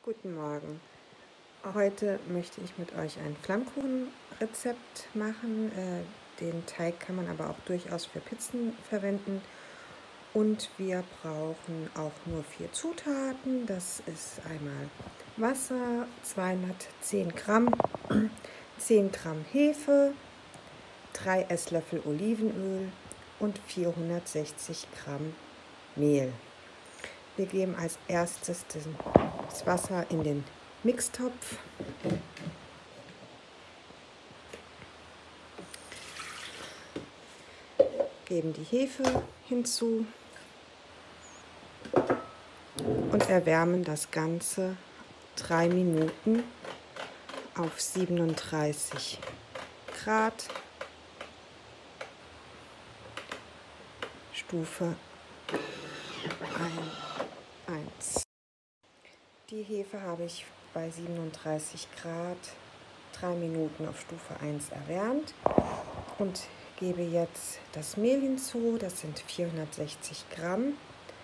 Guten Morgen. Heute möchte ich mit euch ein Flammkuchenrezept machen. Den Teig kann man aber auch durchaus für Pizzen verwenden. Und wir brauchen auch nur 4 Zutaten. Das ist einmal Wasser, 210 Gramm, 10 Gramm Hefe, 3 Esslöffel Olivenöl und 460 Gramm Mehl. Wir geben als erstes das Wasser in den Mixtopf. Geben die Hefe hinzu und erwärmen das Ganze 3 Minuten auf 37 Grad. Stufe 1. Die Hefe habe ich bei 37 Grad 3 Minuten auf Stufe 1 erwärmt und gebe jetzt das Mehl hinzu. Das sind 460 Gramm.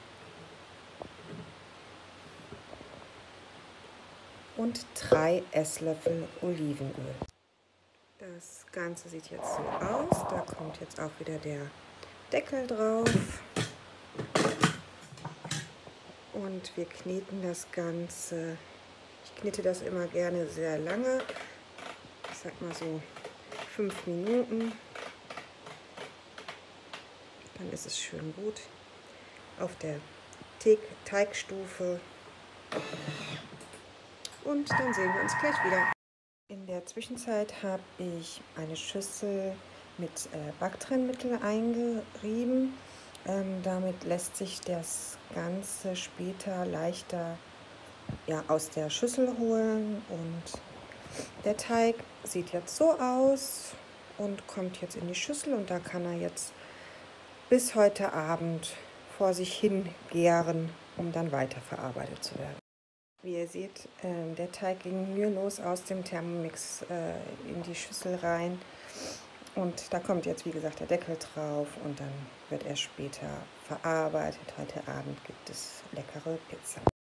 Und 3 Esslöffel Olivenöl. Das Ganze sieht jetzt so aus. Da kommt jetzt auch wieder der Deckel drauf. Und wir kneten das Ganze. Ich knete das immer gerne sehr lange. Ich sag mal so 5 Minuten. Dann ist es schön gut auf der Teigstufe. Und dann sehen wir uns gleich wieder. In der Zwischenzeit habe ich eine Schüssel mit Backtrennmittel eingerieben. Damit lässt sich das Ganze später leichter aus der Schüssel holen. Und der Teig sieht jetzt so aus und kommt jetzt in die Schüssel. Und da kann er jetzt bis heute Abend vor sich hin gären, um dann weiterverarbeitet zu werden. Wie ihr seht, der Teig ging mühelos aus dem Thermomix in die Schüssel rein. Und da kommt jetzt, wie gesagt, der Deckel drauf und dann wird er später verarbeitet. Heute Abend gibt es leckere Pizza.